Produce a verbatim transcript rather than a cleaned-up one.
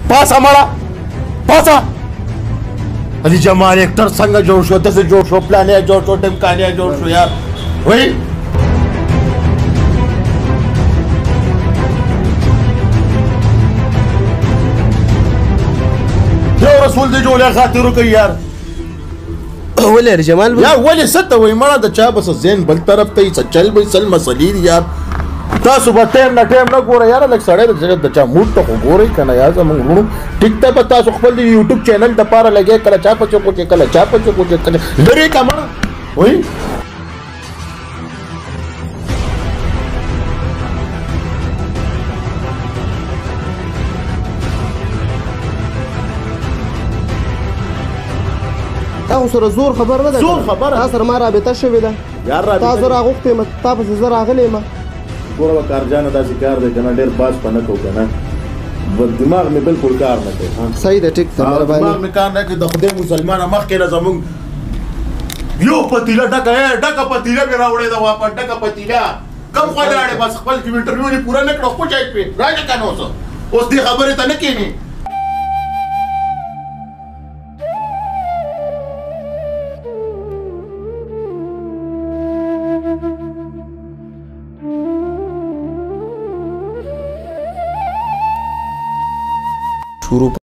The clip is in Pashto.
پاسه مړه پاسه علي جمال اکټر څنګه جوړ شو داسې جوړ شو پلان یې جوړ شو ټیمکان یې جوړ شو یار وایي یو رسول دی جوړه خاطر وکړي یار ولې جمال یا ولې څه ته وایي مړه د چا بس ذهن بل طرف ته یې څه چل به سل مسلې دي یار تاسو به ټایم نه ټایم نه ګوره یاره لږ سړی د چا موډ ته خو ګورئ که نه یار زموږ وروڼو ټیک ته به تاسو خپل د یوټیوب چینل دپاره لګئ کله چا په چوکو کې کله چا په چوکو کې کله لرې که مړه وایي تا خو سره زور خبر نه ده زور خبره تا سره ما رابطه شوې ده یار رابطه تا زه راغوښتی یم تا پسې زه راغلی یم ګوره به کارجانه داسې کار دی که نه ډېر باز په نه کوو که نه دماغ مې بالکل کار نه کوي صحیح ده ټیک ده مهرباني دماغ مې کار نه کوي د خدای مسلمانه مخکې نه زموږ یو پتیله ډکه ډکه پتیله مې راوړې ده واپس ډکه پتیله کم خوا لاړې بس خپل انټرویو یې پوره نه کړه خو چای پې راځه که نه اوس اوس دې خبرې ته نه کښېنې شروع